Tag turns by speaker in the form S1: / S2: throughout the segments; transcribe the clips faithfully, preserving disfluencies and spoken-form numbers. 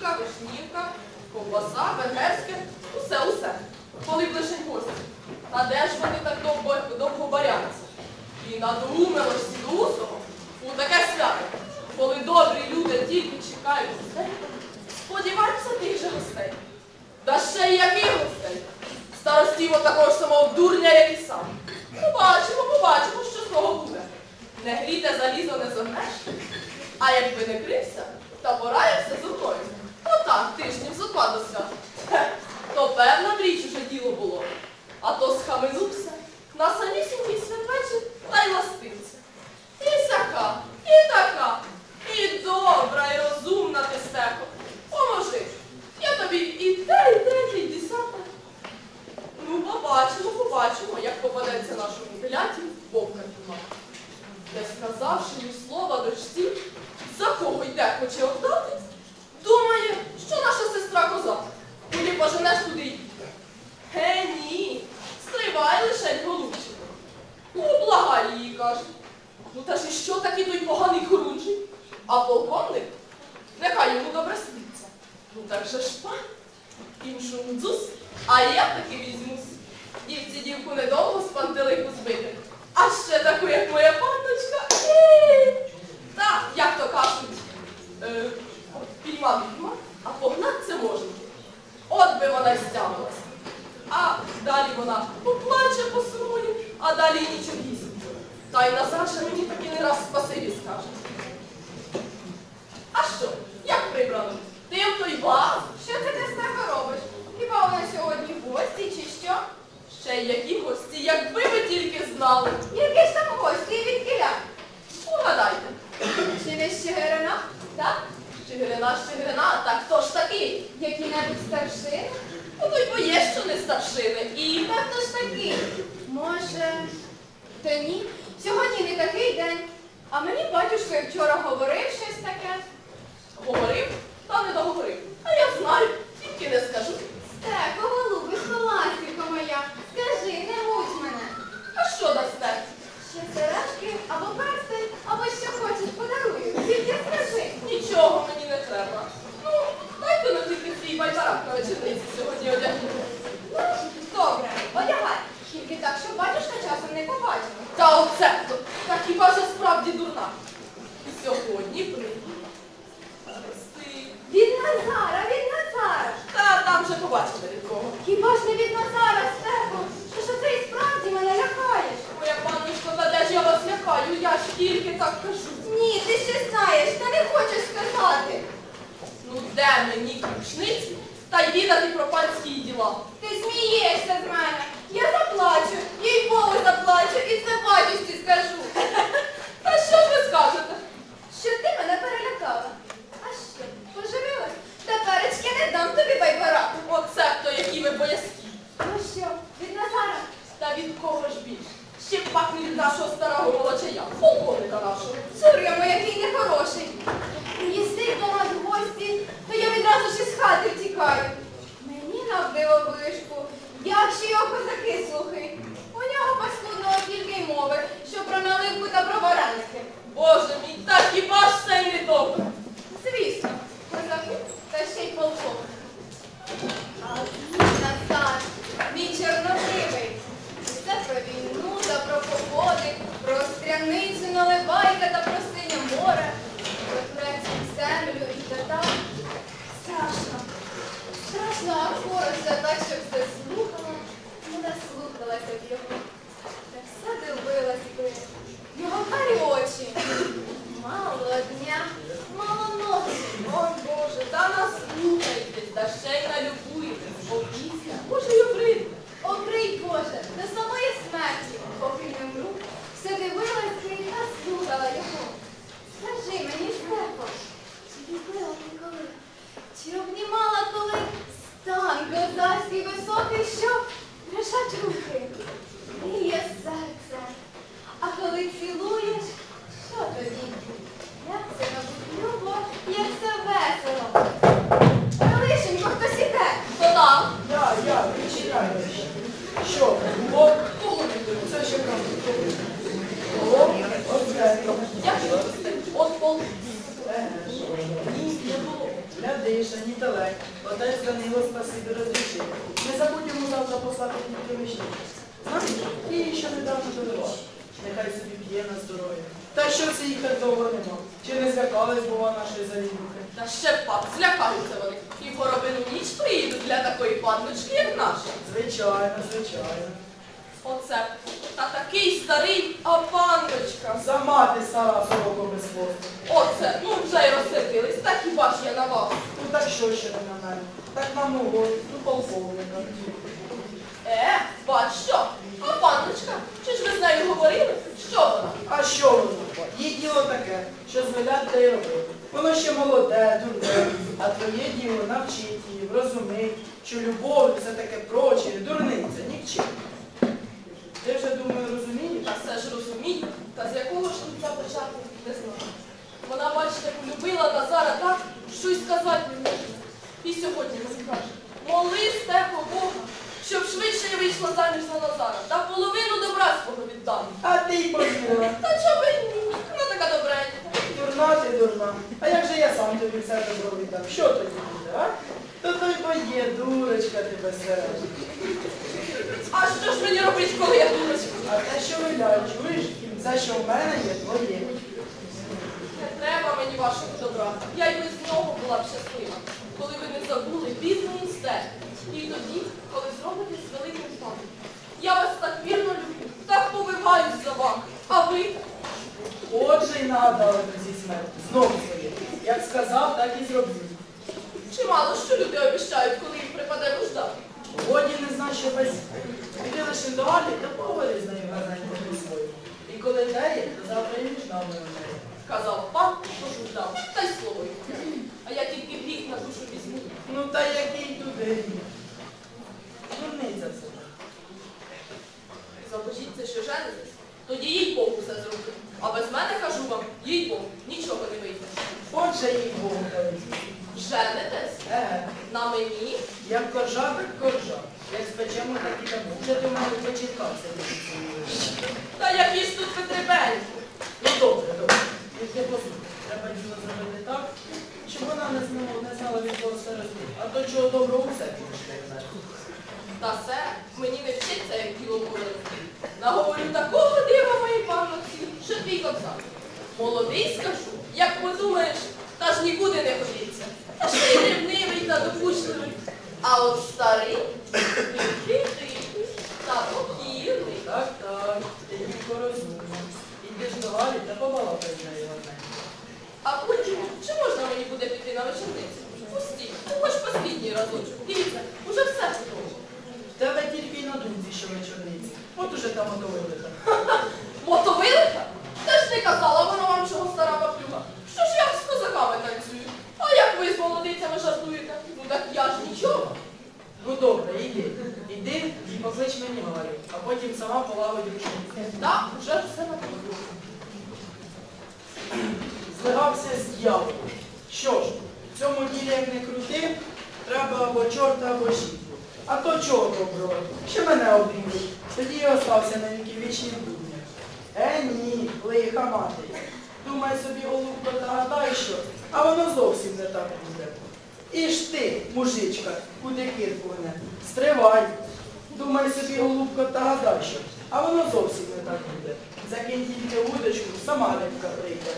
S1: Вишенька, вишнівка, ковбаса, венгерське, усе-усе. Коли б лишень гості. Та де ж вони так довго, довго баряться? І надумало ж сідусого у таке свято, коли добрі люди тільки чекають гостей, сподіваються тих же гостей. Та ще й яких гостей? Старостів отакого ж самого дурня, як і сам. Побачимо, побачимо, що з того буде. Не гріте залізо не зогнеш. А якби не крився, та пораєвся з рукою. Отак тижнів зо два до свята. Хе, то певна в річ уже діло було. А то схаменувся на самісінький святвечір та й ластився. І сяка, і така, і добра, і розумна ти, Стехо. Поможи. Я тобі і те, і те, і десяте. Ну, побачимо, побачимо, як попадеться нашому теляті вовка тюрма. Не сказавши ні слова дочці, за кого йде хоче отдати, думає, що наша сестра коза. Куди поженеш, туди й. Ге, ні, стривай лишень, голубчику. Ублагай її, каже. Ну та ж і що такий той поганий хорунжий? А полковник? Нехай йому добре спиться. Ну так же ж пан. Іншу мдзус, а я таки візьмусь. Дівці дівку недовго з пантелику збити. А ще таку, як моя панночка. Та, як то кажуть, е, пійма відьма, а погнать це можна. От би вона й стягнулася. А далі вона поплаче, посумує, а далі і нічогісінько. Та й Назаша мені таки не раз спасибі скаже. А що, як прибрано? Тим то й вас.
S2: Що це ти з тебе робиш? Хіба вона сьогодні в гості чи що?
S1: Ще й які гості, якби ви тільки знали.
S2: Які ж там гості і відкіля?
S1: Угадайте.
S2: Чи не з Чигирина?
S1: Так? Щегирина, Щегирина, так хто ж такий?
S2: Які-небудь старшини?
S1: Ну то й бо є, що не старшини. І
S2: Та хто ж такий? Може, та ні. Сьогодні не такий день. А мені батюшко і вчора говорив щось таке.
S1: говорив, та не договорив. А я знаю, тільки не скажу.
S2: Стеко, голубисько, ластівко моя, скажи, не муть мене.
S1: А що дасте?
S2: Ще сережки, або перстень, або що хочеш, подарую. Тільки скажи.
S1: Нічого мені не треба. Ну, дайте на тільки свій байбарак на вечорниці сьогодні одягнути.
S2: Ну, добре, одягай. Тільки так, щоб батюшка часом не побачив.
S1: Та оце то, та хіба ж справді дурна? Сьогодні прийду.
S2: Від Назара, від Назара.
S1: Та там вже побачите від кого.
S2: Хіба ж не від Назара, Стефо? Що ж це і справді мене лякаєш?
S1: Моя панночко, та де ж я вас лякаю? Я ж тільки так кажу.
S2: Ні, ти ще знаєш, та не хочеш сказати.
S1: Ну де мені ключниці та й відати про панські діла?
S2: Ти смієшся з мене. Я заплачу, їй Богу заплачу і це батюшці скажу.
S1: Та що ж ви скажете?
S2: Що ти мене перелякала. А що, поживилась? Теперечки не дам тобі байбараку.
S1: Оце хто, які ви боязкі.
S2: Ну що, від Назара?
S1: Та від кого ж більше? Ще б пак не від нашого старого волочая, полковника нашого.
S2: Цур'я моя, який нехороший. Приїздить до нас в гості, то я відразу ж із хати втікаю. Мені навдило вишку, як ще його козаки слухи. У нього паскудного тільки й мови, що про наливку та про вареники.
S1: Боже мій, та хіба ж це й не добре?
S2: Звісно, козаки та ще й полковник. А мій Назар, мій чорнобривий. Це про війну та про походи, про стряницю наливайка та про синє море, про турецьку землю і татар. Страшно, страшно, а хороша так, щоб все слухала, не дослухалася б його. Та все дивилась би. Його карі очі. Мало дня, мало ночі.
S1: Ой, Боже, та наслухайтесь, та ще й налюбуйтесь, бо після, може, й обридне.
S2: Обрий, Боже, до самої смерті, поки не вмру, все дивилась і та слухала його. Скажи мені, Стефо, чи любила ти коли? Чи обнімала коли стан козацький високий, що дрижать руки, гріє серце? А коли цілуєш, що тоді? Як це набуде?
S3: дише, ні телек. Отець Данило спасибі розрішив. Не забудь йому завтра послати тільки вишні. Знаєш, її ще недавно дорогла. Нехай собі п'є на здоров'я. Та що це їх так довго нема? Чи не злякались, бува, нашої залізухи?
S1: Та ще пак, злякаються вони. І в горобину ніч приїдуть для такої панночки, як наша.
S3: Звичайно, звичайно.
S1: Оце. Та такий старий, а панночка.
S3: Сама ти стара сороко без хвосту.
S1: Оце, ну вже й розсердились, та хіба ж я на вас?
S3: Ну так що ще не на мене? Так на мого, ну полковника.
S1: Е, бач що? А панночка, чи ж ви з нею говорили? Що вона?
S3: А що воно? Її діло таке, що звелять те й робити. Воно ще молоде, дурне, а твоє діло навчить її, врозумить, що любов і все таке проче, дурниця, нікчим. Ти вже, думаю, розумієш?
S1: Та все ж розумію, та з якого ж кінця почати, не знаю. Вона, бачите, полюбила Назара так, що й сказати не можна. І сьогодні мені каже, моли степо Бога, щоб швидше я вийшла заміж за Назара, та половину добра свого віддам.
S3: А ти й повірила.
S1: Та чого б і ні? Вона така добренька.
S3: Дурна ти, дурна. А як же я сам тобі все добро віддам? Що тоді буде, а? То той твоє, дурочка ти безсережна.
S1: А що ж мені робити, коли я дурочка?
S3: А те, що виляє, чуєш, все, що в мене є, твоє.
S1: Не треба мені вашого добра. Я й без нього була б щаслива, коли ви не забули бідний степ. І тоді, коли зробите з великим паном. Я вас так вірно люблю, так побиваюсь за вами. А ви?
S3: Отже й нагадали зі смерті. Знову своє. Як сказав, так і зроблю.
S1: Чимало що люди обіщають, коли їм припаде нужда.
S3: Годі не знав, що без піди лише до Алі, то поговори з нею гарненько по-своєму. І коли дає, то завтра і між нами неї.
S1: Казав пан, що ждав, та й слово йому. А я тільки гріх на душу візьму.
S3: Ну та який туди гріх? Дурниця все.
S1: Забожіться, що женитесь, тоді їй Богу все зроблю. А без мене, кажу вам, їй Богу, нічого не вийде.
S3: Отже їй Богу кажуть.
S1: Женитесь?
S3: Еге,
S1: На мені?
S3: як коржа, так коржа. Як спечемо, так і дамо. Вже ти в мене почіткався.
S1: Та які ж тут витребеньки?
S3: Ну добре, добре. Тільки послухай, треба діло зробити так, щоб вона не знала, не знала від кого старости. А то чого доброго усе пішли.
S1: Та все, мені не вчиться, як діло говорити. Наговорю такого дива моїй панноці, що твій кобзар. Молодий скажу, як подумаєш, та ж нікуди не годиться. Та ще й ревнивий та докучливий. А от старий, тихий, тихий та покірний.
S3: Так, так, ти тільки розумна. Ідеш до Галі та побалакай з нею гарненько.
S1: А потім, чи можна мені буде піти на вечорницю? Пустіть, ну хоч послідній разочок. Дивіться, уже все готово.
S3: В тебе тільки й на думці, що вечорниці. От уже там мотовилиха.
S1: Мотовилиха? Та ж ти казала, вона вам чого стара баблюга. Що ж я з козаками танцюю? А як ви з молодицями жартуєте? Ну так я ж нічого.
S3: Ну добре, йди. Іди і поклич мені Галю, а потім сама полагодь рушницю.
S1: Так, уже все напевно.
S3: Злигався з дьяволом. Що ж, в цьому ділі як не крути, треба або чорта, або жінку. А то чого доброго? Ще мене обріють. Тоді і остався на віки вічні в дурнях. Е, ні, лиха мати. Думай собі, голубко, та гадай що, а воно зовсім не так буде. І ж ти, мужичка, куди кирку гне, стривай. Думай собі, голубко, та гадай що, а воно зовсім не так буде. Закинь тільки удочку, сама рибка прийде.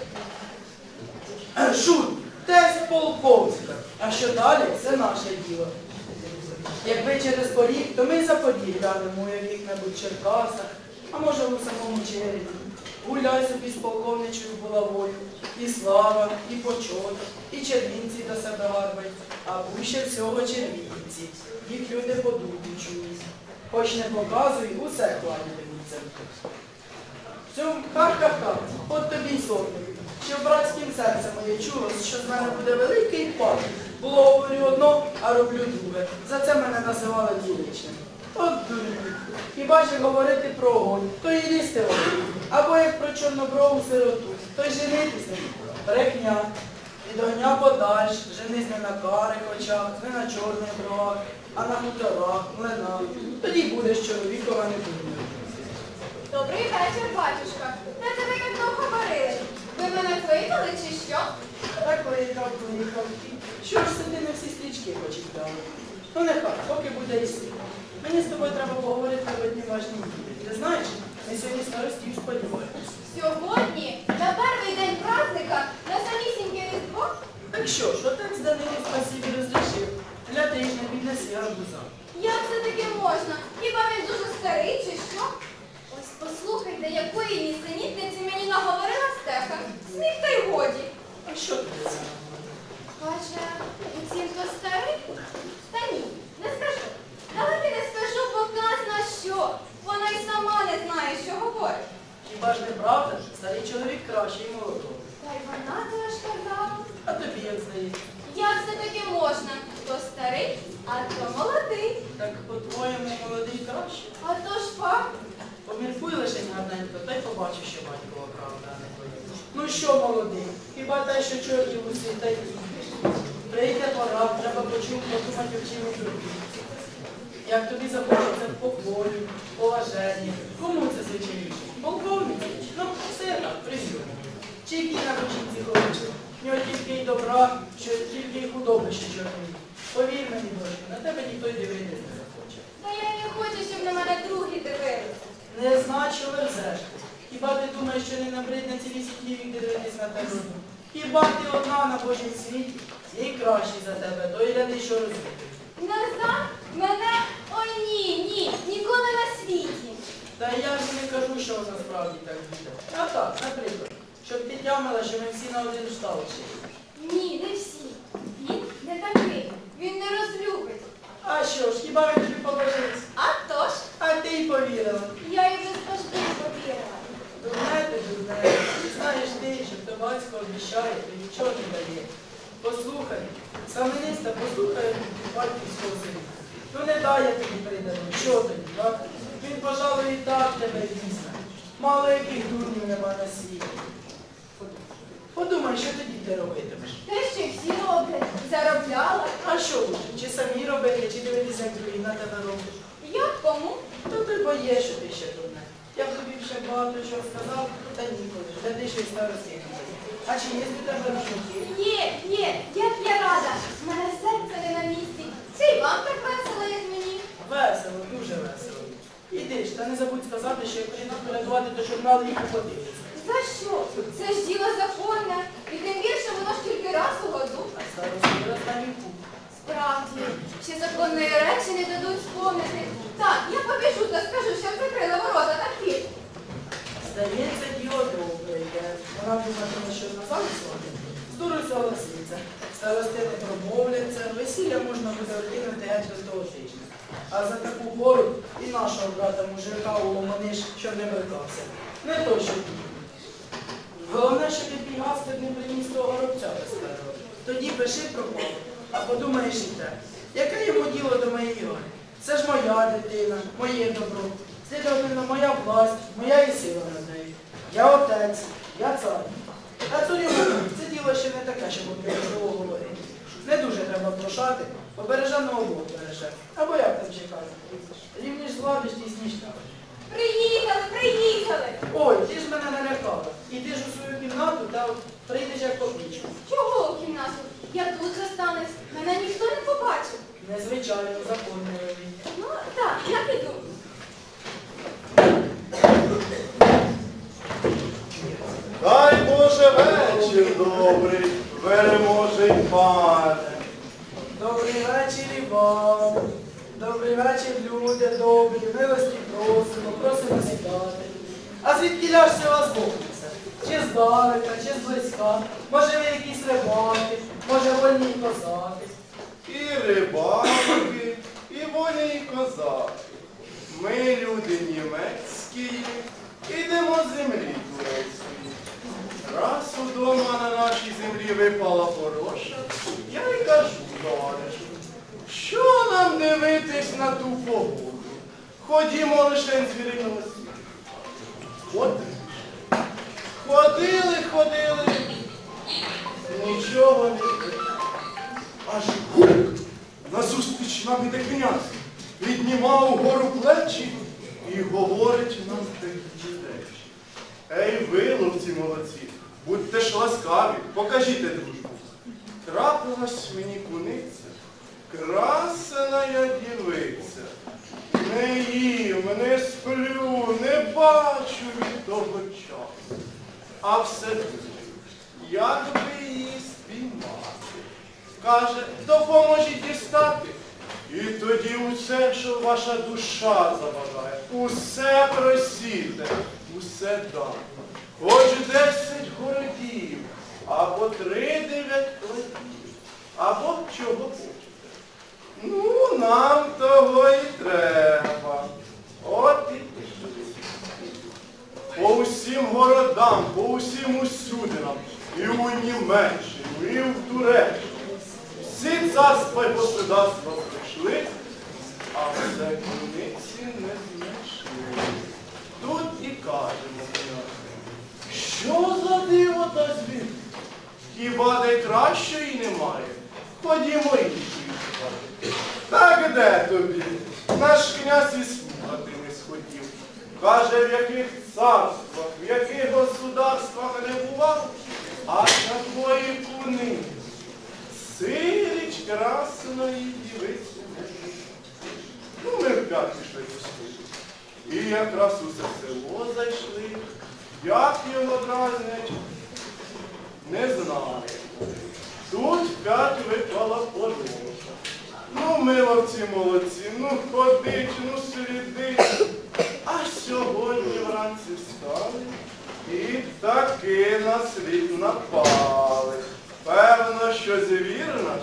S3: Шут, тесть полковника. А що далі, це наше діло. Якби через поріг, то ми за поріг глянемо у яких-небудь Черкасах, а може у самому Череві. Гуляй собі з полковничою булавою, і слава, і почот, і червінці до себе гарбай, а вище всього червінці. Їх люди по духу чують. Хоч не показуй, усе хвалятимуться. Цьому ха-ха-ха, от тобі й сотник. Щоб братським серцем моє чулось, що з мене буде великий пан. Було, говорю одно, а роблю друге. За це мене називали дівичним. От дурні. Хіба ж говорити про огонь, то і лізти в огонь. Або як про чорноброву сироту, то й женитись не брехня. Від огня подальш, женись не на карих очах, не на чорних бровах, а на хуторах, млинах. Тоді будеш чоловікова не дурною.
S2: Добрий вечір, батюшка. Де це ви так довго варили? Ви мене кликали чи що?
S3: Так поїхав, поїхав. Що ж це ти не мабуть. Ну нехай, поки буде і сил. Мені з тобою треба поговорити об одній важній ділі. Ти знаєш, ми сьогодні старостів сподіваємося.
S2: Сьогодні, на перший день праздника, на самісіньке Різдво,
S3: Так що ж, отець Данило спасибі розрішив. Для тижня піднеси гарбуза.
S2: як це таке можна? Хіба він дуже старий чи що? Ось послухайте, якої нісенітниці мені наговорила Стефа. Сміх та й годі.
S3: А що тобі це?
S2: Каже, буцім то старий? Та ні, не скажу. Давайте не скажу, показна що. Вона й сама не знає, що говорить.
S3: Хіба ж не правда? Старий чоловік кращий молодого.
S2: Та й вона теж казала.
S3: А тобі як здається?
S2: Як це таке можна? То старий, а то молодий.
S3: Так по-твоєму молодий краще?
S2: А то ж факт.
S3: Поміркуй лише гарненько, та й побачиш, що батькова правда, а не твоя. Ну що, молодий, хіба те, що чортів усі, та й прийде пора, треба почув, подумати в чим робити. Як тобі захочеться в поклоні, поваженні, кому це звичайніше? Полковниці? Ну, все так, прийому. Чи який на ручинці хоче? В нього тільки й добра, що тільки й худоби, що чорні. Повір мені, дочко, на тебе ніхто й дивитись не захоче.
S2: Та я й не хочу, щоб на мене другі дивилися.
S3: Не знаю, що верзеш. Хіба ти думаєш, що не набридне цілі сіті вік дивитись на тебе? Хіба ти одна на Божій світі? Є кращий за тебе, то й гляди, що розумієш.
S2: Назад мене? Ой ні, ні, ніколи на світі.
S3: Та я ж не кажу, що насправді так буде. А так, наприклад, щоб ти тямила, що ми всі на один штаб ще.
S2: Ні, не всі. Він не такий. Він не розлюбить.
S3: А що ж, хіба він тобі побожився?
S2: А то ж,
S3: А ти й повірила.
S2: я і без бажди повірила.
S3: Дурне ти, дурне. Знаєш ти, що хто батько обіщає, то нічого не дає. Послухай, саминиста, послухай батьківського сина. Ну не дай я тобі придану, що тоді, так? Він, пожалуй, і так тебе візьме. Мало яких дурнів нема на світі. Подумай, що тоді ти робитимеш.
S2: Те, що й всі роблять. Заробляла.
S3: А що лучше? Чи самі робити, чи дивитися, як другі на тебе роблять?
S2: Як кому?
S3: То ти боєш, що ти ще дурне. Я б тобі ще багато чого сказав, та ніколи. Де ти ще й старості не буде. А чи є у тебе рушники?
S2: Є, є, як я рада. В мене серце не на місці. Чи й вам так весело, як мені?
S3: Весело, дуже весело. Іди ж, та не забудь сказати, що як прийдуть порятувати, то журнал їх подивиться.
S2: За що? Це ж діло законне. І тим більше воно ж тільки раз у году.
S3: А старості раз на віку.
S2: Справді, ще законної речі не дадуть спомнити. Так, я побіжу та скажу, щоб закрила ворота та вхід.
S3: Здається, діло добре йде. Вона думатиме, що назад свати. Здорово согласиться. Старости не промовляться, весілля можна буде окинути геть до того тижня. А за таку пору і нашого брата мужика у Ломаниш, що не брикався. Не то, що ти. Головне, що ти пігастик не приніс того горобця без перерви. Тоді пиши пропав, а подумаєш і те. Яке йому діло до моєї Гані? Це ж моя дитина, моє добро. Слідовно, моя власть, моя і сила над нею. Я отець, я цар. А царю це діло ще не таке, щоб обов'язково говорити. Не дуже треба прошати, побереженого Бог береже. Або як там чекати? Рівніш зла, тісніш так.
S2: Приїхали, приїхали.
S3: Ой, ти ж мене налякала. Іди ж у свою кімнату та прийдеш як покличу.
S2: Чого у кімнату? Я тут зостанусь. Мене ніхто не побачив.
S3: Незвичайно, законно.
S2: Ну, так, я піду.
S4: Дай Боже вечір добрий, переможий пане.
S3: Добрий вечір і вам. Добрий вечір, люди добрі. Милості просимо, просимо сідати. А звідки ляж це вас Бог несе? Чи здалека, чи зблизька? Може ви якісь рибаки, може вольні козаки?
S4: І рибаки, і воні, і козаки. Ми, люди німецькі, ідемо з землі турецької. Раз удома на нашій землі випала хороша, я й кажу, товаришу, що нам дивитись на ту погоду? Ходімо лише звірилися. От. Ходили, ходили, нічого не було. Аж гук, назустріч нам іде князь, піднімав угору плечі і говорить нам такі речі. Ей, ви, ловці молодці, будьте ж ласкаві, покажіть дружбу. Трапилась мені куниця, красена я дівиця. Не їм, не сплю, не бачу від того часу. А все думаю, як би її спіймати. Каже, допоможіть дістати. І тоді усе, що ваша душа забажає, усе просіте, усе дам. Хоч десять городів, або три дев'ять кладів, або чого хочете. Ну, нам того і треба. От і пішли. По усім городам, по усім усюдинам, і у Німеччину, і в Туреччину. Всі царства й государства прийшли, а все куниці не знайшли. Тут і кажемо, що за диво та звір? Хіба найкращої немає? Ходімо іншої шукати. Так де тобі? Наш князь і слухати не схотів. Каже, в яких царствах, в яких государствах не бував, а такої куни. Сиріч красної дівиці. Ну, ми вп'ять пішли до столу. І якраз усе село зайшли. Як його дразнять, не знаю. Тут п'ять випала подорожа. Ну, миловці молодці, ну ходить, ну слідить. А сьогодні вранці встали і таки на слід напали. Певно, що звір наш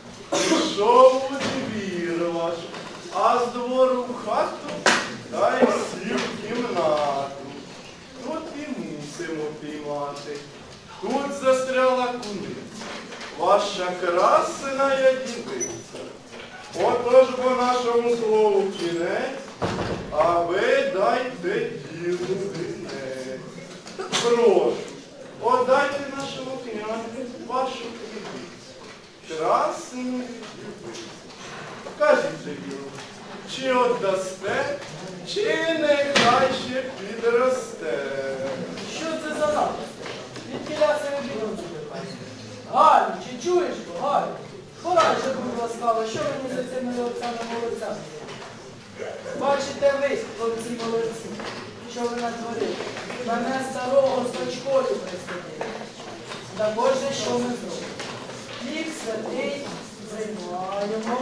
S4: пішов у двір ваш, а з двору в хату та й сів в кімнату. Тут і мусимо піймати. Тут застряла куниця, ваша красена я дівиця. Отож по нашому слову кінець, а ви дайте ділу вінець. Прошу, отдайте нашому князю вашу квітицю, красну дівицю. Кажіть же, діло, чи отдасте, чи нехай ще підросте.
S3: Що це за напис? Відкіля себе бігом запихаєш? Галю, чи чуєш, бо, Галю? Порадьте, будь ласкаво, що мені за цими молодцями молодцями? Бачите ви, хлопці молодці, що ви натворили? Мене старого з дочкою присадили. Так ось, що ми зробимо? Хліб святий приймаємо.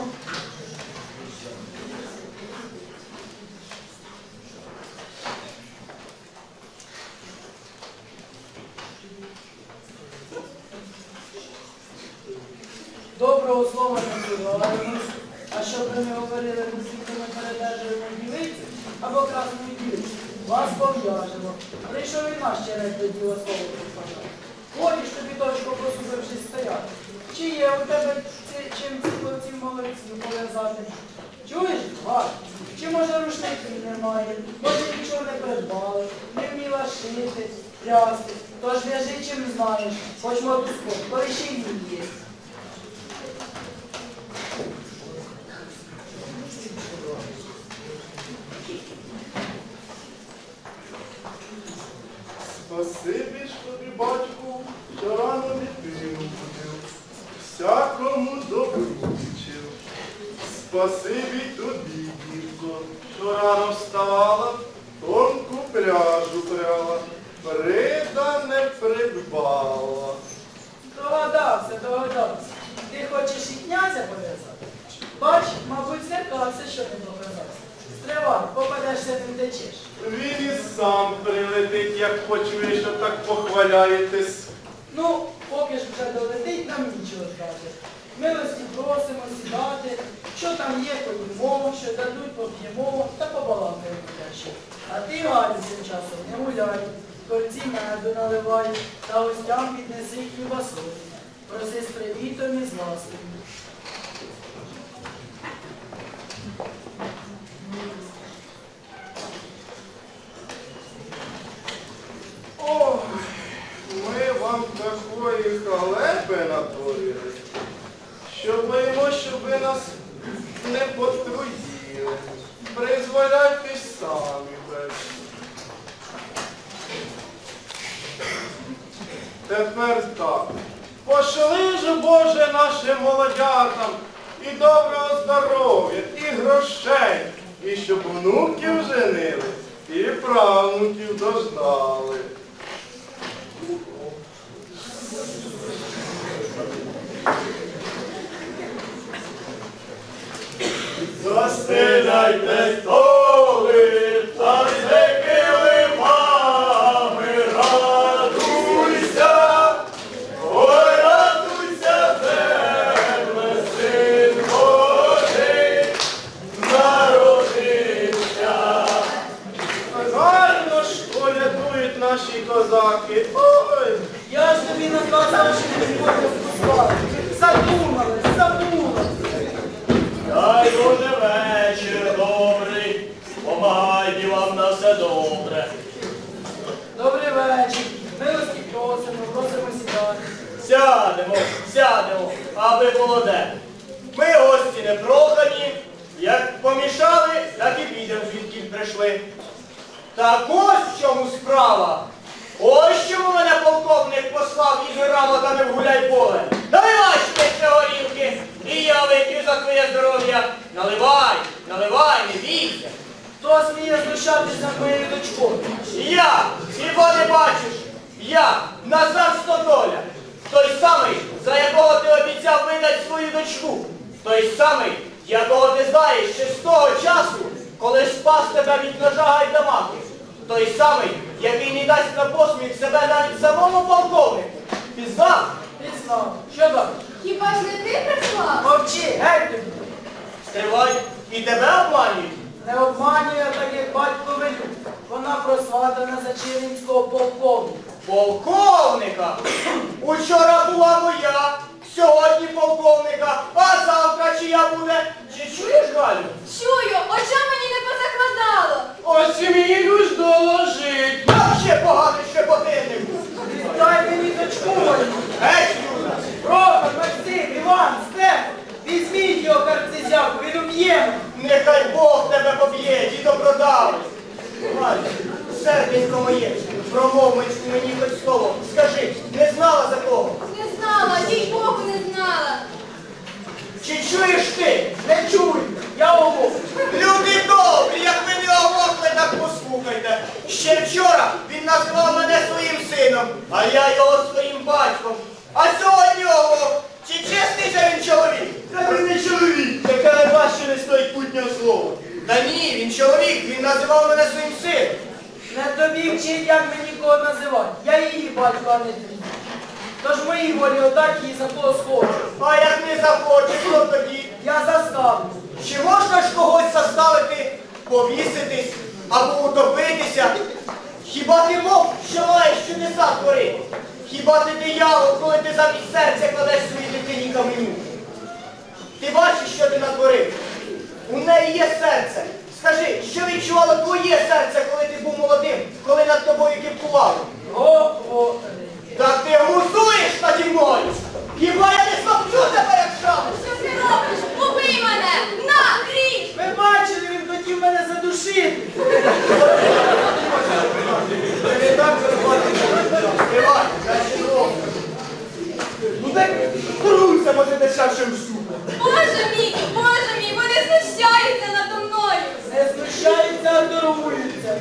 S3: Доброго слова не збиваємось, а щоб ви не говорили, наскільки ми передержуємо дівиці або красної дівиці, вас пов'яжемо. Прийшов і наш черед до діла слово підпадає. Ходиш тобі, дочко, посупившись стояти. Чи є у тебе ці- чим ці хлопців молодців пов'язати? Чуєш, Галь? Чи може рушників немає? Може нічого не придбали, не вміла шити, прясти. Тож в'яжи чим знаєш, хоч мотузку, коли ще й він є.
S4: Спасибі ж тобі, батьку, що рано дитину будив, всякому добру вчив. Спасибі тобі, дівко, що рано вставала, тонку пряжу пряла, брида не придбала.
S3: Догадався, догадався. Ти хочеш і князя пов'язати? Бач, мабуть, злякався, що не доказався. Стривай, попадешся, не втечеш.
S4: Він і сам прилетить, як почує, що так похваляєтесь.
S3: Ну, поки ж вже долетить, нам нічого скаже. Милості просимо сідати, що там є, поїмо, що дадуть, поп'ємо та побалакаємо дещо. А ти, Галю, цим часом не гуляй, корці меду наливай, та гостям піднеси хлібасолі. Проси з привітом і з ласкою.
S4: Ох, ми вам такої халепи натворили, що боїмо, щоб ви нас не потруїли. Призволяйтесь самі, певно. Тепер так. Пошли ж, Боже, нашим молодятам і доброго здоров'я, і грошей, і щоб внуків женили, і правнуків дождали. Застеляйте столи, та не килимами, радуйся, ой, радуйся, земле, син Божий народився. Гарно ж колядують наші козаки, ой.
S3: Я ж тобі наказав, що не можна спускати. Задумались, задумались.
S5: Дай Боже вечір добрий, помагай вам на все добре.
S3: Добрий вечір. Милості просимо, просимо сідати.
S5: Сядемо, сядемо, аби було де. Ми гості не прохані, як помішали, так і підемо, звідки прийшли. Так ось в чому справа. Ось чому мене полковник послав із грамотами в гуляй-поле. Наливай ще горілки, і я вип'ю за твоє здоров'я. Наливай, наливай, не бійся.
S3: Хто сміє знущатись над моєю дочкою?
S5: Я, хіба не бачиш? Я, Назар Стодоля, той самий, за якого ти обіцяв видати свою дочку. Той самий, якого ти знаєш ще з того часу, коли спас тебе від ножа гайдамаки. Той самий, який не дасть на посміх себе навіть самому полковнику. Пізнав?
S3: Пізнав. Що так?
S2: Хіба ж не ти прислав?
S3: Мовчи, геть тобі.
S5: Стривай, і тебе обманюють.
S3: Не обманює, так як батько велю. Вона просватана за Чернівського полковника.
S5: Полковника? Учора була моя, сьогодні полковника, а завтра чия буде? Чи чуєш, Галю?
S2: Чую, очам мені не позакладало.
S3: Ось вмію ж доложить.
S5: Я ще поганий шепотинник.
S3: Дай мені дочку мою.
S5: Геть, Юра!
S3: Прохор, Максим, Іван, Стефан, візьміть його карцизяку, він уб'є мене.
S5: Нехай Бог тебе поб'є, дідо продав. Галю, серденько моє, промов мені хоч слово. Скажи, не знала за кого?
S2: Не знала, їй Богу не знала.
S5: Чи чуєш ти?
S3: Не чуй, я оголошую.
S5: Люди добрі, як ви не оглохли, так послухайте. Ще вчора він назвав мене своїм сином, а я його своїм батьком. А сьогодні оглох. Чи чесний же він чоловік?
S4: Та він не чоловік, яка не бачить, не стоїть путнього слова.
S5: Та ні, він чоловік, він називав мене своїм сином.
S3: Не тобі вчить, як мені кого називати. Я її батько, а не твій. Тож в моїй волі отак її за то схочу.
S5: А як не захочеш, то тоді.
S3: Я заставлю.
S5: Чи можна ж когось заставити повіситись або утопитися? Хіба ти мов, що маєш чудеса творити? Хіба ти диявол, коли ти замість серця кладеш своїй дитині каменю? Ти бачиш, що ти натворив? У неї є серце. Скажи, що відчувало твоє серце, коли ти був молодим, коли над тобою кіпкувало?
S3: Го-го.
S5: Так ти гусуєш наді мною? Хіба я не стопчу тебе, як шапу?
S2: Що ти робиш? Убий мене! На, гріш!
S3: Ви бачили, він хотів мене задушити.
S5: Ти не так розбачиш. Співай, я ще роблю.
S4: Ну так труйся, може дешевшим супом.
S2: Боже мій, Боже мій, вони знущаються надо мною!
S3: Не знущаються, а торгуються.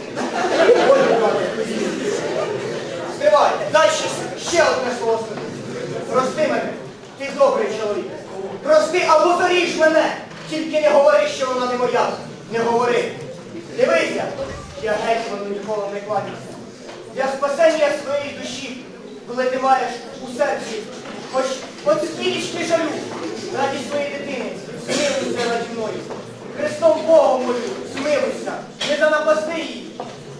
S5: Співай, дай ще, ще одне слово. Прости мене, ти добрий чоловік. Прости або заріж мене. Тільки не говори, що вона не моя. Не говори. Дивися, я гетьману ніколи не кланяюся. Для спасення своєї душі, коли ти маєш у серці хоч от скілечки жалю раді своєї дитини, змилуйся раді мною. Христом Богом молю, змилуйся, не занапасти її.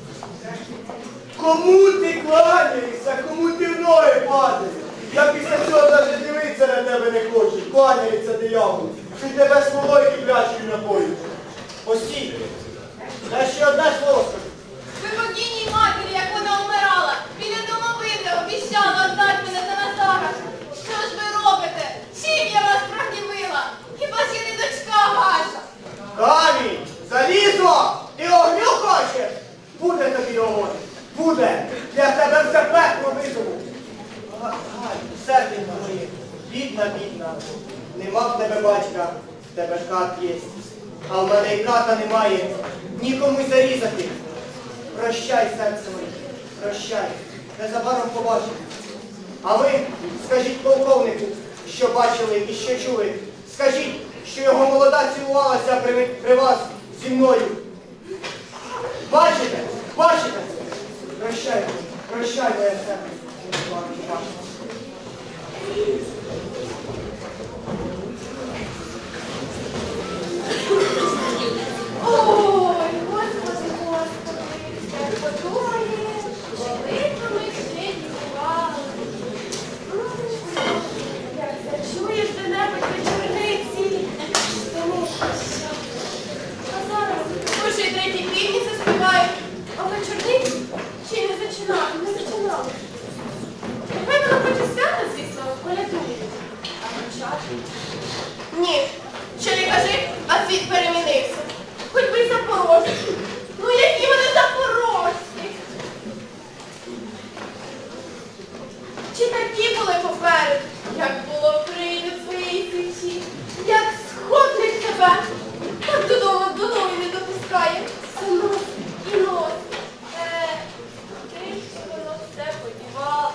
S4: Кому ти кланяєшся, кому ти в ноги падаєш? Я після цього навіть дивитися на тебе не хочу. Кланяється диявол. Ти тебе смолою киплячою напоїть.
S5: Постій. Дай ще одне слово скажу.
S2: Ви покійній матері, як вона вмирала, біля домовини обіцяла віддати мене за Назара. Що ж ви робите? Чим я вас прогнівила? Хіба ж я не дочка ваша?
S5: Камінь! Залізо! Ти огню хочеш? Буде тобі огонь. Буде. Для тебе все пекло визову. Галь, серденько моє, бідна, бідна. Нема в тебе батька. тебе кат є, а в мене й ката немає, нікому й зарізати. Прощай, серце моє, прощай, незабаром побачимо. А ви скажіть полковнику, що бачили і що чули. Скажіть, що його молода цілувалася при, при вас зі мною. Бачите? Бачите? Прощай, прощай, моє серце.
S2: Ой, господи, господи, все подумає, велика ми ще дівали. Як зачуєш де-небудь вечорниці, тому що. А зараз уже й треті півні заспівають, а вечорниці ще й не зачинали, не зачинали. Нехай вона хоче свята, звісно, колядує. А почати? Ні, що не кажи, а світ перемінився. Хоч би й запорожці. Ну які вони запорожці? Чи такі були поперед, як було прийде своєї січі, як сходить тебе, так додому, додому не допускає. Все нос і нос. Е, ти ж воно все подівала.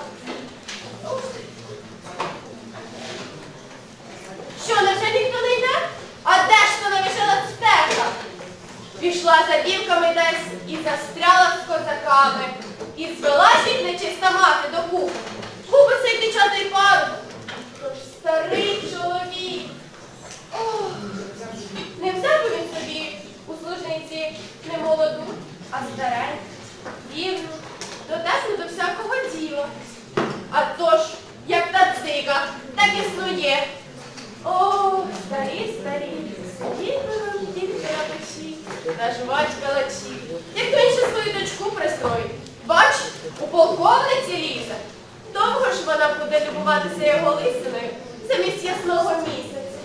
S2: Що, невже ніхто не йде? А де ж то навішала стежа? Пішла за дівками десь і застряла з козаками. І звела їх нечиста мати до кухні. Купиться й дівчатий парубок. Тож старий чоловік. Ох, не взяв би він собі у служниці не молоду, а стареньку, дівну, дотесну до всякого діла. А то ж, як та цика, так і снує. О, старі, старі, сидіть ви тільки на печі, та жувать калачі. Як то він ще свою дочку пристроїть. Бач, у полковниці лізе. Довго ж вона буде любуватися його лисиною замість ясного місяця.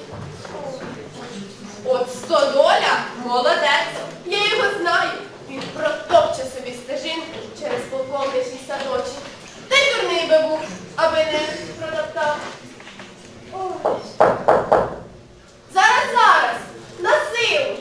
S2: От стодоля молодець. Я його знаю. Він протопче собі стежинку через полковничий садочок. Та й дурний би був, аби не протоптав. Ой. Зараз, зараз, на силу.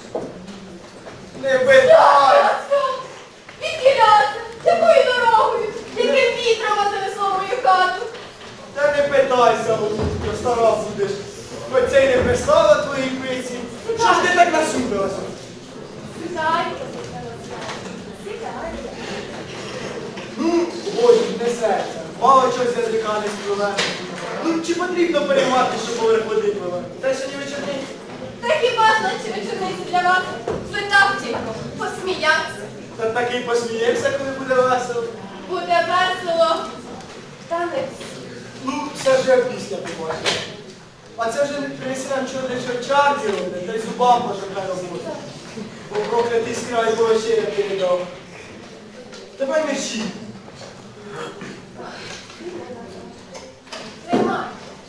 S5: Не питай!
S2: Відхиляться, якою дорогою, яким вітром вас занесло мою хату.
S5: Та не питайся, Луцько, стара будеш. Хоч це й не пристала твоїй пиці. Що ж ти так насупилася?
S2: Сідайте, сідайте.
S5: Ну, годі, не серця. Мало чогось язика не спливе. Ну, чи потрібно переймати, що поверх води пливе? Та ще не вечорниці.
S2: Та хіба ж наче вечорниці для вас? Питав тільки, посміявся.
S5: Та такий посміємося, коли буде весело.
S2: Буде весело, та не всі.
S5: Ну, це вже після побачимо. А це вже не принеси нам чого для чорчарки робить, та й зубам пожарна робота. Бо проклятий скрай було ще я передав. Давай мерщій.
S2: Тримай.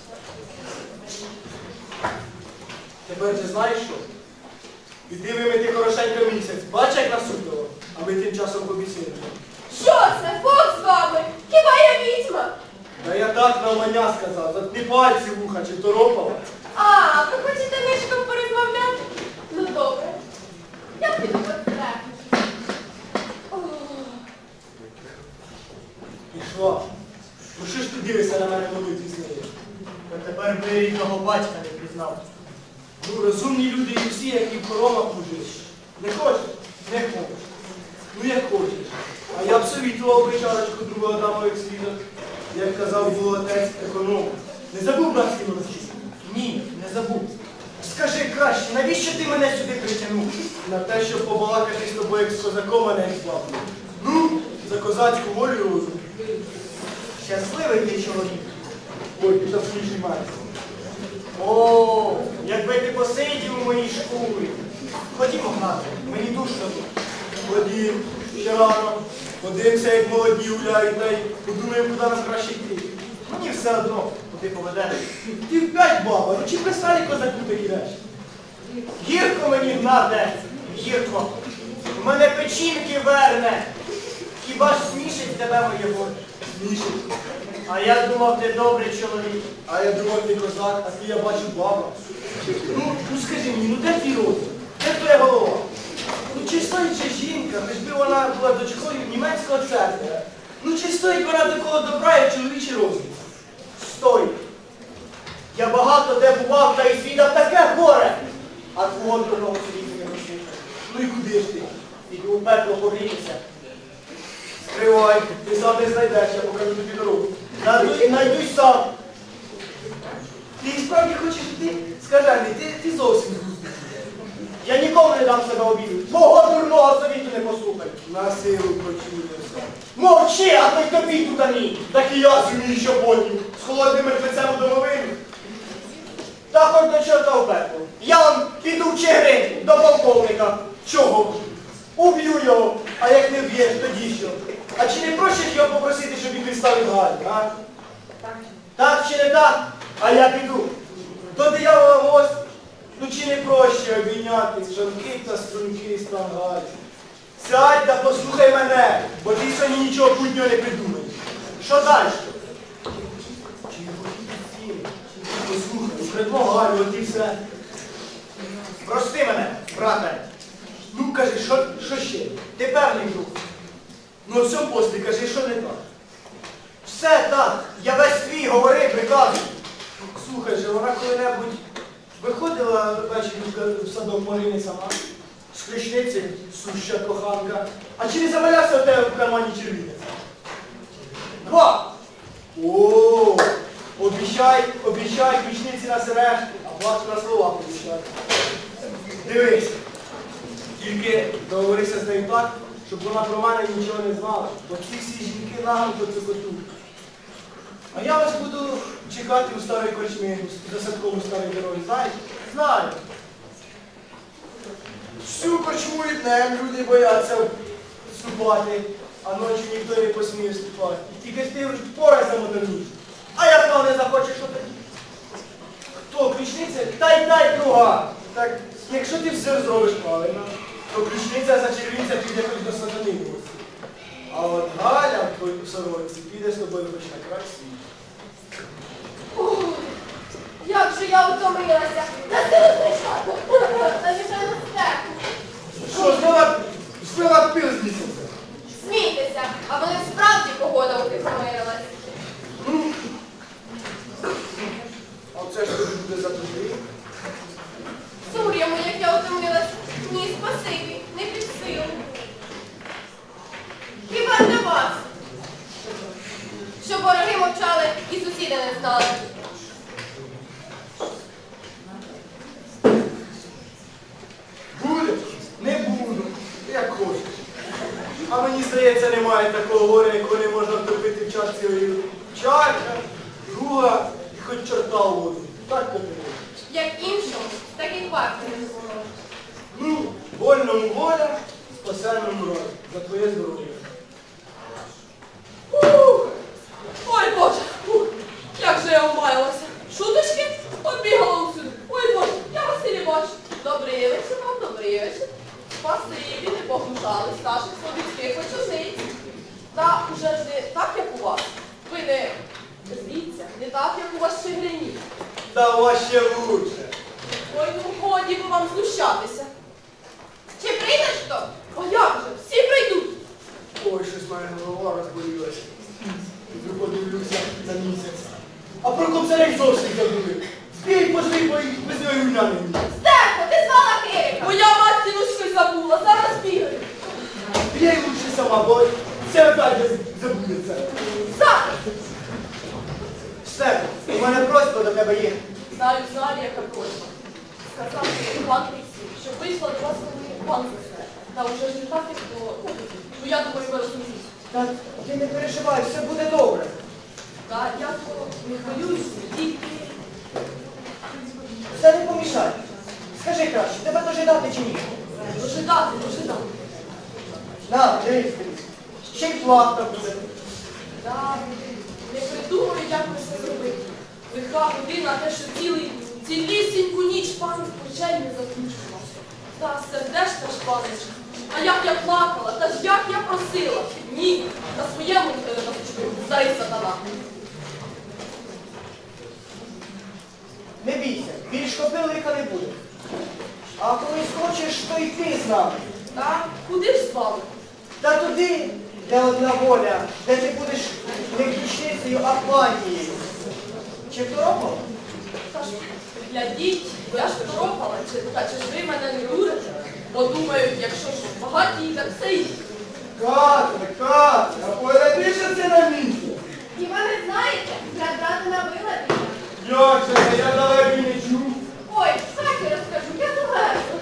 S5: Тепер ти знаєш що? Іди вимити хорошенько місяць. Бач, як насупило. А ми тим часом побісили.
S2: Що це? Бог з вами? Хіба я відьма?
S5: Та я так навмання сказав. Заткни пальці вуха, чи торопала.
S2: А, ви хочете нишком порозмовляти? Ну добре. Я піду по це.
S5: Пішла. Ну що ж ти дивишся на мене молитві смієш? Та тепер би рідного батька не пізнав. Ну, розумні люди і всі, які в хоромах служать. Не хочеш? Не хочеш. Ну, як хочеш. А я б совітував би чарочку другого Адамових світок, як казав був отець економ. Не забув нас кінорості? Ні, не забув. Скажи краще, навіщо ти мене сюди притягнув? На те, щоб побалакати з тобою як з козаком, а не як з бабою. Ну, за козацьку волю розум. Щасливий ти чоловік. Ой, пішов смішний мається. О, якби ти посидів у моїй шкурі. Ходімо грати, мені душно тут. Ходім, ще рано. Подивимося, як молоді гуляють, та й подумаємо, куди нам краще йти. Мені все одно, куди поведеш. Ти вп'ять, баба, ну чи писалі козаку ти йдеш? Гірко мені гнати, гірко. В мене печінки верне. Хіба ж смішить тебе моє горе? Смішить. А я думав, ти добрий чоловік. А я думав, ти козак, а ти, я бачу, баба. Ну,
S6: Ну скажи мені, ну де твій розум? Де твоя голова? Ну чи стоїть ще жінка, хоч би вона була дочкою німецького церкви? Ну чи стоїть вона такого добра, як чоловічий розум?
S5: Стой! Я багато де бував та й свідав таке горе, а твого дурного світу не носив.
S6: Ну і куди ж ти?
S5: Піду у пекло погрітися.
S6: Стривай, ти сам не знайдеш, я покажу тобі дорогу.
S5: Найдуй, найдуй сам.
S6: Ти справді хочеш йти? Скажи, Андрій, ти, ти зовсім глузний.
S5: Я нікому не дам себе обіду. Твого дурного совіту не послухай.
S6: На силу почуєшся.
S5: Мовчи, а то й тобі тут ані. Так і я зумію, що потім. З холодним мертвецем у домовині. Та хоч до чорта в пекло. Я вам піду в Чигирин, до полковника.
S6: Чого?
S5: Уб'ю його.
S6: А як не вб'єш, тоді що? А чи не проще його попросити, щоб він відставив Галю, а?
S5: Так чи не так? А я піду.
S6: До диявола гость, ну чи не проще обійняти жонки та струнки стан Галю? Сядь та послухай мене, бо ти сьогодні нічого путнього не придумаєш.
S5: Що далі?
S6: Чи не хотіти стіни? Послухай, украдмо Галю, от і все.
S5: Прости мене, брате.
S6: Ну кажи, що, що ще?
S5: Ти певний друг.
S6: Ну все послі, кажи, що не так.
S5: Все так. Я весь твій говори, приказуй.
S6: Слухай же, вона коли-небудь виходила ввечері в садок Марини сама, з ключниці, суща коханка. А чи не завалявся в тебе в кармані червінець?
S5: Два.
S6: О, обіщай, обіщай ключниці на сережки, а бачу на словах обіщай. Дивись, тільки договорися з нею так, щоб вона про мене нічого не знала, бо ці всі жінки нагам до цикоту. А я вас буду чекати у старій корчмі, за садком у старій дорозі, знаєш?
S5: Знаю.
S6: Всю корчму і днем люди бояться вступати, а ночі ніхто не посміє вступати. І тільки ти впорай за модерніше.
S5: А як вона не захоче, що тоді?
S6: Хто, ключниця? Та й дай друга. Так, якщо ти все зробиш правильно, то ключниця за червінця піде хоч до сатани в гості. А от Галя в твоїй сорочці піде з тобою хоч на край світу.
S2: Ой, як же я утомилася. Та ти прийшла. Та вже на стеку.
S4: Що, знову спила пил з місяця?
S2: Смійтеся, а вони справді погода утихомирилась.
S6: А це ж тобі буде за тобі.
S2: Сур'ямо, як я утомилась. Ні, спасибі, не під силу. Хіба для вас? Щоб вороги мовчали і сусіди не знали.
S6: Будеш? Не буду. Як хочеш. А мені здається, немає такого горя, як коли можна втопити в чашці олію. Чарка, друга і хоч чорта у воду. Так капітально.
S2: Як іншому, так і варто не було.
S6: Ну, вольному воля, спасенному роль. За твоє здоров'я.
S1: Ух! Ой, Боже! Ух! Як же я умаялася! Шуточки? Побігала усюди. Ой, Боже, я вас і не бачу. Добрий вечір вам, добрий вечір. Спасибі, не погнушались наших слов'янських вечорниць. Та уже ж не так, як у вас. Ви не звіться, не так, як у вас в Чигирині.
S6: Та у вас ще лучше.
S1: Ой, ну годі би вам знущатися.
S2: Чи прийдеш хто?
S1: А як же? Всі прийдуть.
S6: Ой, щось в мене голова розболілася. Подивлюся за місяць. А про кобзарей зовсім забули. Збій, пошли, бо їх без нього гуляни.
S2: Стерко, ти звала Кирика.
S1: Моя матіну щось забула, зараз бігаю.
S6: Я й лучше сама, бо це опять забудеться.
S1: Зараз.
S5: Степо, у мене просьба до тебе є.
S1: Знаю, знаю, яка просьба. Сказав пан присів, щоб вийшла до вас мені пан засте. Та вже ж не так, як то, ну я думаю, ви розумієте.
S5: Та ти не переживай, все буде добре.
S1: Та я то не хвилююся, тільки
S5: Все не помішає. Скажи краще, тебе дожидати чи ні?
S1: дожидати, дожидати.
S5: На, дивись, дивись. Ще й плата буде.
S1: Та не придумаю, як ми це зробити. Лиха година, те, що цілий, цілісіньку ніч пан очей не заключував. Та сердешна ж панечка. А як я плакала, та ж як я просила. Ні, на своєму е, на старий сатана.
S5: Не бійся, більш копилика не буде. А коли схочеш, то й ти з нами.
S1: Та куди ж з вами?
S5: Та туди, де одна воля, де ти будеш не ключницею, а панією. Чи второпала?
S1: Та ж глядіть, я ж торопала, чи, та чи ж ви мене не дурите? Подумають, якщо ж багаті, так все їх.
S4: Катре, Катре, а поглядися це на місце.
S2: І ви не знаєте, брат брата на виладі.
S4: Як же це, я далеко не чув.
S2: Ой, так я розкажу, я завершу.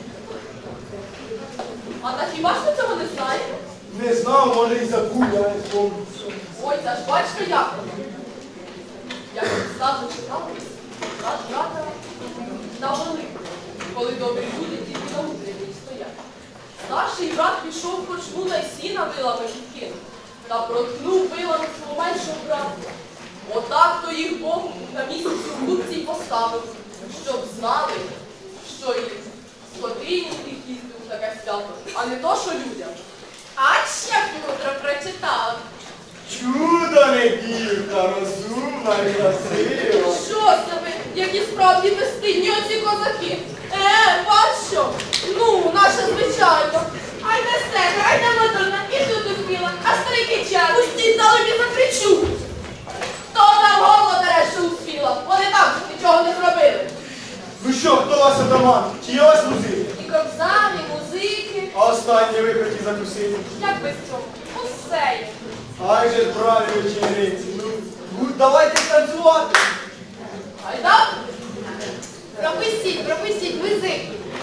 S1: А та хіба ж ви цього не знаєте?
S4: Не знав, може і забув, я не помню.
S1: Ой, це ж бачите як. Як стадо читали, брат брата на велику, коли добрі люди тільки на утренній стоять. Старший брат пішов в корчму та й сіна вилами підкинув, та проткнув вилами свого меншого брата. Отак то їх Бог на місяці в глупці й поставив, щоб знали, що і скотині їх їздив у таке свято, а не то, що людям.
S2: А ще мудро прочитала.
S4: Чудо не дівка, розумна і красива.
S1: Що це ви, які справді безстидні оці козаки? Е, вас що? Ну, наше звичайно.
S2: Ай не все, ай не модерна, і тут успіла, а старий кичать.
S1: Пустіть, дали мені закричу. Хто нам голову дере, що успіла? Вони там нічого не зробили.
S4: Ну що, хто вас атаман? Чи є у вас музик?
S1: І кобзарі, музики,
S4: А останні виході закусити?
S1: як без цього? Усе є.
S4: Ай же ж браві вечеринці. Ну, ну, давайте танцювати.
S1: Айда?
S2: Пропустіть, пропустіть, визик.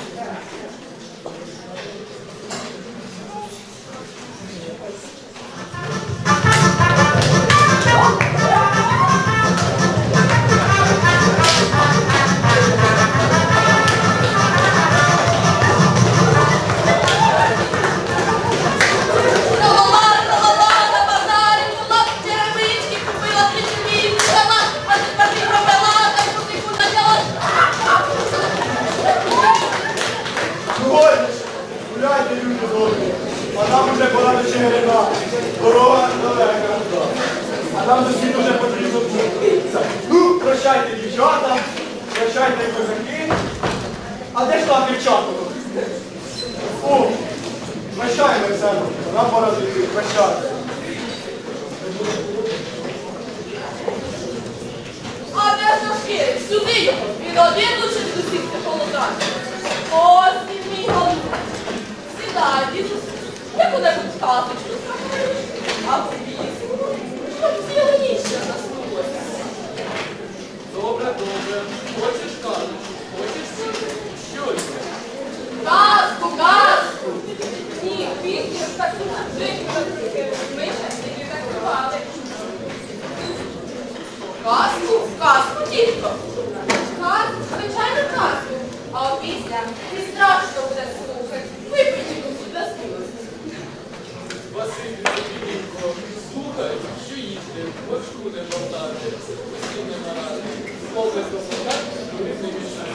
S4: Сьогодні ж гуляйте, люди добрі. А нам уже пора до Чигирина. Дорога далека. А нам до світу вже потрібно бути. Ну, прощайте, дівчата, прощайте, козаки. А де ж там дівчата? О, прощай, Мерсено, нам пора зайти, прощайте.
S1: А де ж наш Кирик? Сюди його. Він один лучше від усіх це полотати. Ось він мій голуб. Сідай, дідусь. Яку-небудь казочку зробиш. А повісимо, щоб цілу ніч не заснулося.
S7: Добре, добре. Хочеш казочку? Хочеш чути? Що це?
S1: Казку, казку! Ні, пісня ж таку життя. Ми ще тільки так бували. Казку? Казку тільки. Казку, звичайно, казку. А опісля не страшно буде слухати. Випийте кусу для смілості.
S7: Василь Сергійко, слухай, що їсти, бочку не бовтати, усі не наради. Слухай, послухай, другим не мішай.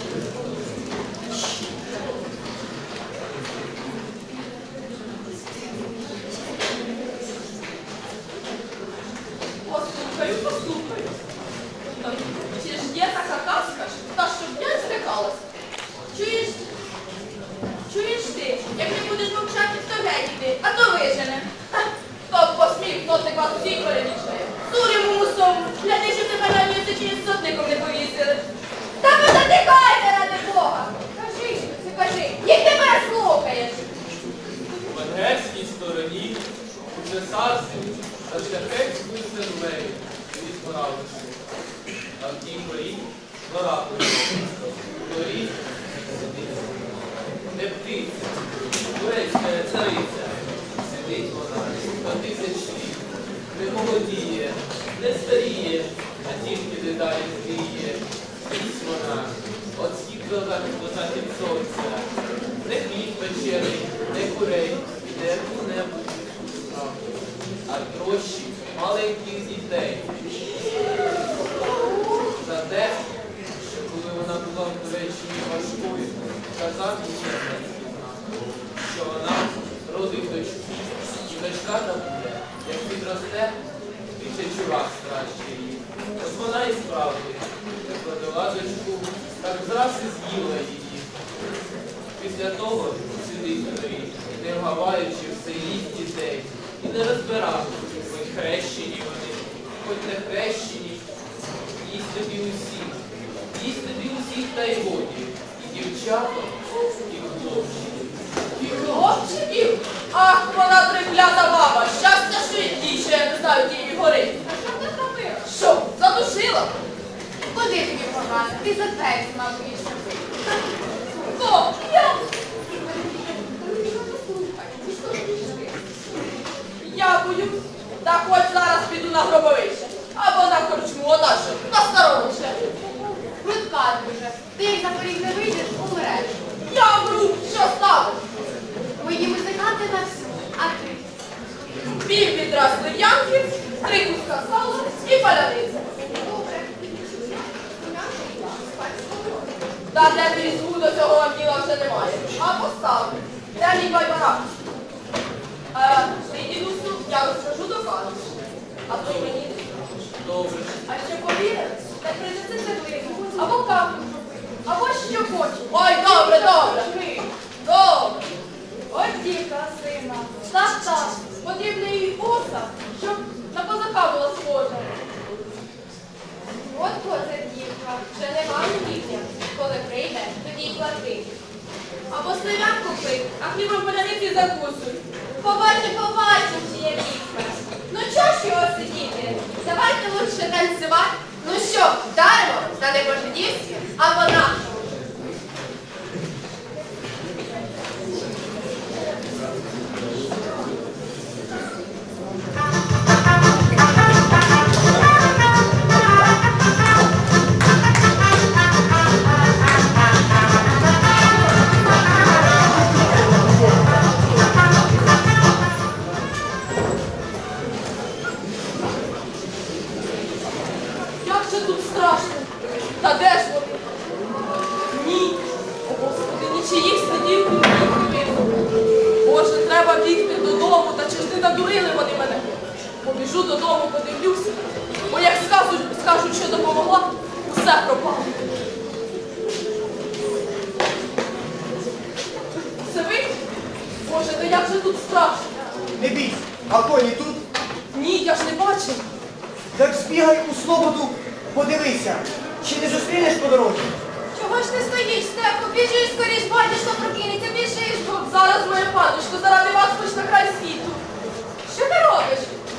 S1: Послухаю, послухаю. Та чи ж є така казка, та щоб я злякалася? Чуєш? Чуєш ти? Як не будеш мовчати, то геть іди, а то вижене. Ха, хто б посмів, хто ти вас всіх перелічає. Суримо мусом, гляди, що тебе на язичі з сотником не повісили. Та ви затикайте, ради Бога! Кажи, це кажи, їх тебе слухаєш.
S7: В венгерській стороні, у цесарстві, та шляхетською землею відбиралися. А в тій порі гора полюбила. В горі не птиця, турецька цариця. Сидить вона на тисяч літ, не молодіє, не старіє, а тільки дедалі зліє. Ось вона, от світло до захід сонця, не хліб печений, не курей, не яку-небудь справу, а трощі маленьких дітей. За те, що коли вона була в Туреччині важкою, казав їй німецький знак, що вона родить дочку, і дочка та буде, як підросте, тисячу раз краще її. Ось вона і справді родила дочку, так зраз і з'їла її. Після того сидить собі, не вгаваючи в селі дітей, і не розбирав, хоч хрещені вони, хоч не хрещені, їсть тобі усіх, їсть тобі усіх та й годі, і дівчаток, і хлопчиків.
S1: І хлопчиків? Ах, вона триклята баба, щастя, що їй, що я не знаю тієї гори.
S2: А що ти зробила?
S1: Що, задушила?
S2: Куди тобі погано? Ти за двері мав більше.
S1: Хто? Я? Я боюсь. Та хоч зараз піду на гробовище. Або на корчму, ота що, на старому шляху.
S2: Прутка дуже. Ти як на поріг не вийдеш, умреш.
S1: Я вру, що ставиш?
S2: Мої музиканти на всю, а ти?
S1: Пів відра слив'янки, три куска сала і паляниця.
S2: Добре.
S1: Та де візьму до цього вам діла вже немає. А поставлю. Де мій байбарак? Е, ти, дідусю, я розкажу до хати. А то й мені не скажеш.
S7: Добре.
S1: А ще повірили? Та принеси цеглину. Або каплю. Або що хочеш. Ой, добре, добре. Добре. Ось дівка, сина. Так, так. Потрібна їй оса, щоб на козака була схожа.
S2: От коза дівка. Вже не вам дівня. Коли прийде, тоді й плати.
S1: Або сливянку пий, а хлібом поляниці закусуй.
S2: Побачимо, побачимо, чи є вікна. Ну чого ж його сидіти? Давайте лучше танцювати. Ну що, вдаримо на небожидівське, або наше.
S1: Як же тут страшно. Та де ж вони? Ні. О, Господи, нічиїх слідів тут не видно. Боже, треба бігти додому, та чи ж не надурили вони мене? Побіжу додому, подивлюся. Бо як скажуть, скажуть, що допомогла, усе пропало. Це ви? Боже, та як же тут страшно?
S5: Не бійся, а коні тут?
S1: Ні, я ж не бачив.
S5: Так збігай у слободу, подивися, чи не зустрінеш по дорозі?
S2: Чого ж ти стоїш, Степко? Біжи скоріш, батюшко прокинеться, біжи ж. бо-
S1: Зараз, моя паночко, заради вас хоч на край світу. Що ти робиш?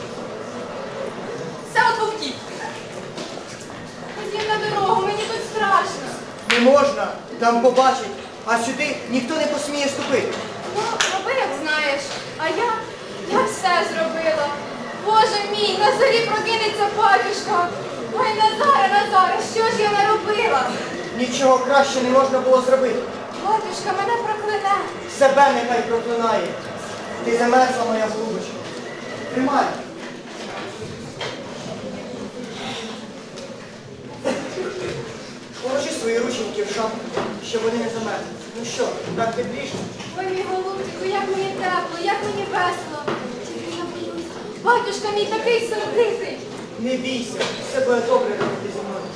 S1: Все от вовків.
S2: Ходім на дорогу, мені тут страшно.
S5: Не можна, там побачать, а сюди ніхто не посміє ступити.
S2: Ну, роби, як знаєш. А я, я все зробила. Боже мій, на зорі прокинеться батюшка. Ой, Назаре, Назаре, що ж я наробила?
S5: Нічого краще не можна було зробити.
S2: Батюшка мене прокляне.
S5: Себе нехай проклинає. Ти замерзла, моя голубочка. Тримай. Положи свої рученьки в шапку, щоб вони не замерзли. Ну що, так тепліше?
S2: Ой, мій голубчику, як мені тепло, як мені весело. Тільки я боюсь. Батюшка мій такий сердитий.
S5: Не бійся, все буде добре робити зі мною.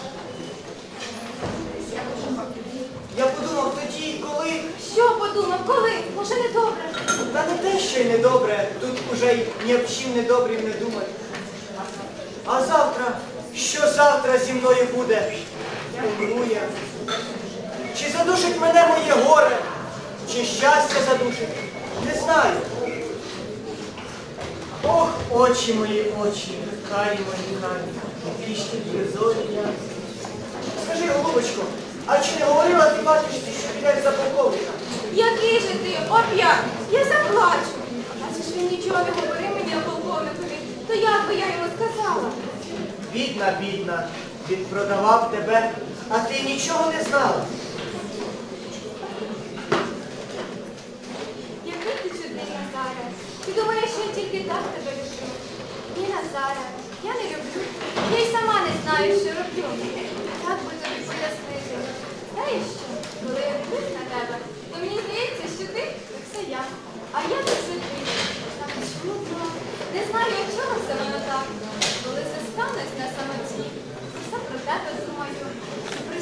S5: Я подумав тоді, коли...
S2: Що подумав, коли? Може не добре?
S5: Та не те, що й недобре, тут уже й ні об чим недобрім не думати. А завтра, що завтра зі мною буде? Умру я. Чи задушить мене моє горе? Чи щастя задушить? Не знаю. Ох, очі мої, очі, карі мої карі, які ж тобі зорі я. Скажи, голубочко, а чи не говорила ти батюшці, що підеш за полковника?
S2: Який же ти, оп'ять, я заплачу. А чи ж він нічого не говорив мені о полковникові, то як би я йому сказала?
S5: Бідна, бідна, він продавав тебе, а ти нічого не знала.
S2: Який ти чудний, Назаре. Ти думаєш, що я тільки так тебе люблю? Ні, Назаре, я не люблю. Я й сама не знаю, що роблю. Так би тобі пояснити. Знаєш що, коли я дивлюсь на тебе, то мені здається, що ти так все я. А я так це ти. Так чудно. Не знаю, чого це воно так. Коли застанусь на самоті, все про тебе думаю. Що при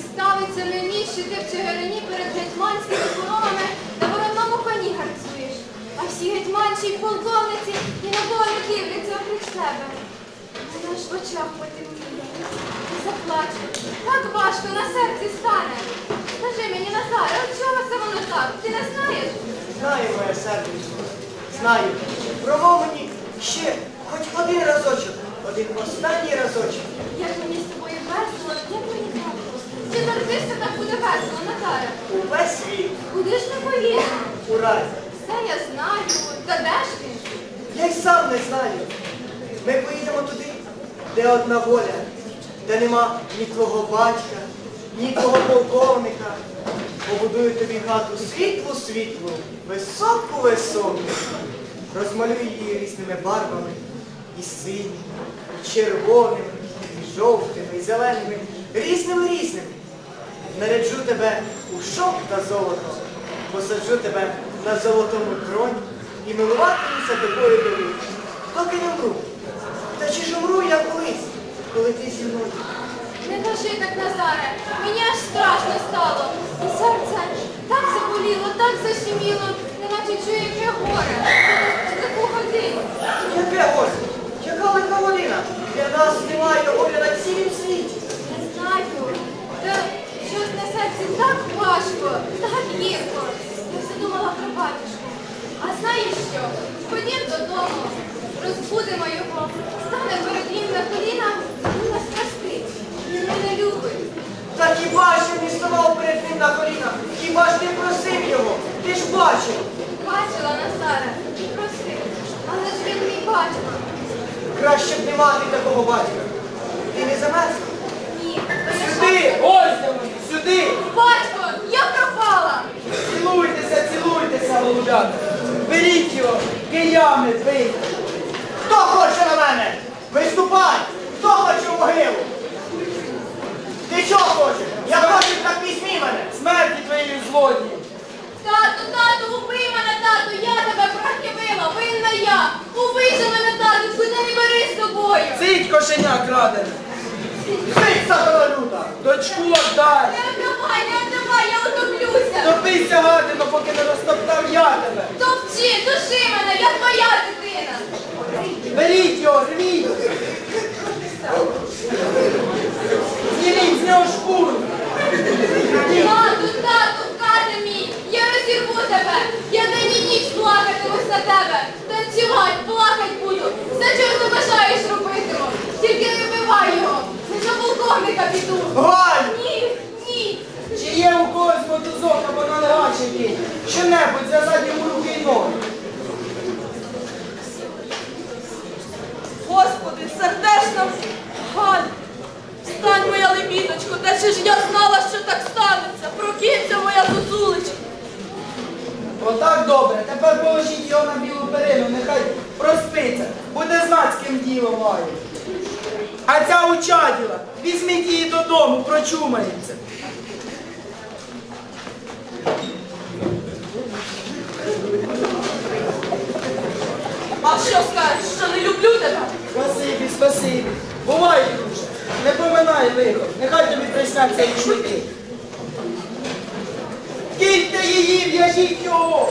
S2: в Чигирині перед гетьманськими коронами на воронному коні гарцуєш. А всі гетьманчі й полковниці і на кого не дивляться окрім себе. Мене ж в очах потемніє. І заплачу. Так важко на серці стане. Скажи мені, Назаре, от чого це воно так? Ти не знаєш?
S5: Знаю, моя сердечко, знаю. Промов мені ще хоч один разочок, один останній разочок.
S2: Як мені з тобою весело, як мені так? Чи завжди все так буде весело, Назаре?
S5: Увесь світ
S2: Куди ж не поїдемо?
S5: у разі.
S2: Все я знаю. Та де ж він?
S5: Я й сам не знаю. Ми поїдемо туди, де одна воля, де нема ні твого батька, ні твого полковника. Побудую тобі хату світлу-світлу, високу-високу. Розмалюю її різними барвами, і синіми, і червоними, і жовтими, і зеленими, різними-різними. Наряджу тебе у шовк та золото, посаджу тебе на золотому троні і милуватимуся тобою до віку, доки не вмру. Та чи ж умру я колись, коли ти зі мною?
S2: Не кажи так, Назаре, мені аж страшно стало. І серце так заболіло, так защеміло, неначе чую, яке горе. В таку годину.
S5: Яке горе? Яка лика Воліна? Для нас немає горя на цілім світі.
S2: Не знаю. Та щось на серці так важко, так гірко. Я все думала про батюшку. А знаєш що? Ходім додому, розбудемо його, стане перед ним на коліна, він нас простить. Він мене любить.
S5: Та хіба ж він не ставав перед ним на коліна? Хіба ж ти просив його? Ти ж бачив.
S2: Бачила, Назаре, просив, але ж він мій батько.
S5: Краще б не мати такого батька. Ти не замерзла?
S2: Ні, то я
S3: Сюди!
S2: ж-
S3: Ось де вони! Сюди!
S2: Батько, я пропала!
S3: Цілуйтеся, цілуйтеся, голубята! Беріть його, киями бийте!
S5: Хто хоче на мене? Виступай! Хто хоче у могилу? Ти чого хочеш? Я хочу, так візьмі мене.
S3: Смерті твоєї злодії!
S2: Тату, тату, убий мене, тату, я тебе прохибила, винна я! Убий же мене, тату, куди не бери з собою!
S3: Цить кошеня крадене!
S5: Ти, сатана люта!
S3: Дочку отдай!
S2: Не отдавай, не отдавай, я утоплюся!
S3: Топися, гадино, поки не розтоптав я тебе!
S2: Топчи, души мене, я твоя дитина!
S3: Беріть його, рвіть! Зніміть з нього шкуру!
S2: Тату, тату, каже мій, я розірву тебе, я день і ніч плакатимусь на тебе, танцювать, плакать буду, все, чого ти бажаєш робитиму, тільки не вбивай його, не за полковника піду.
S5: Галь!
S2: Ні, ні,
S3: Чи є у когось мотузок або налегач який? Що-небудь зв'язати йому руки й ноги?
S1: Господи, сердешна Галь, встань, моя лебідочко, та чи ж я знала, що так станеться? Прокинься, моя зозулечка.
S3: Отак добре. Тепер положіть його на білу перину, нехай проспиться. Буде знати, з ким діло має. А ця учаділа, візьміть її додому, прочумається.
S1: А що скажеш, що не люблю тебе?
S3: Спасибі, спасибі. Бувай, друже. Не поминай лихо. Нехай тобі присняться рушники. Кіньте її, в'яжіть його.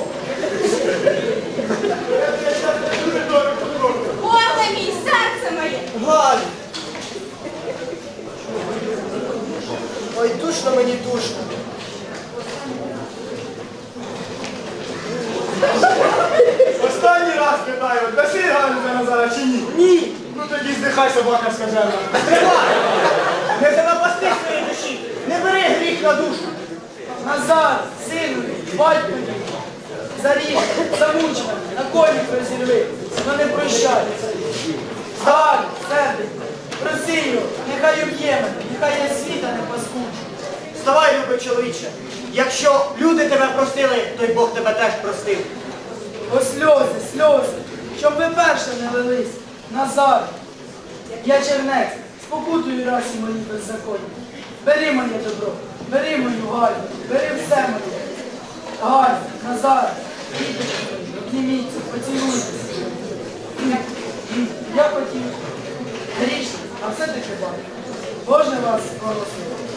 S2: Боже мій, серце моє.
S5: Галь! Ой, душно мені душно.
S4: Останній раз питаю, даси Галю за Назара чи ні?
S5: Ні!
S4: Ну тоді здихай, собака скажена.
S5: Тримай! Не занапасти своєї душі! Не бери гріх на душу!
S3: Назар, сину, батькові, заріж, замучений, на коні розірви, но не прощай. Галь, серденько, проси його, нехай уб'є мене, нехай я світа не паскуджу.
S5: Вставай, любий чоловіче! Якщо люди тебе простили, то й Бог тебе теж простив.
S3: О, сльози, сльози, щоб ви перше не лились. Назар, я чернець, спокутую расі мої беззаконні. Бери моє добро, бери мою Галю, бери все моє. Галь, Назар, діточки мої, обніміться, поцілуйтеся. Я хотів грішний, а все-таки бачу. Боже вас, благослови.